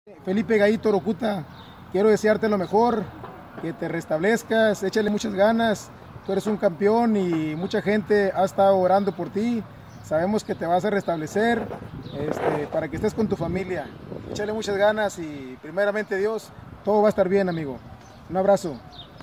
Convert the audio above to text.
Felipe Gallito Rocuta, quiero desearte lo mejor, que te restablezcas, échale muchas ganas, tú eres un campeón y mucha gente ha estado orando por ti, sabemos que te vas a restablecer para que estés con tu familia, échale muchas ganas y primeramente Dios, todo va a estar bien, amigo. Un abrazo.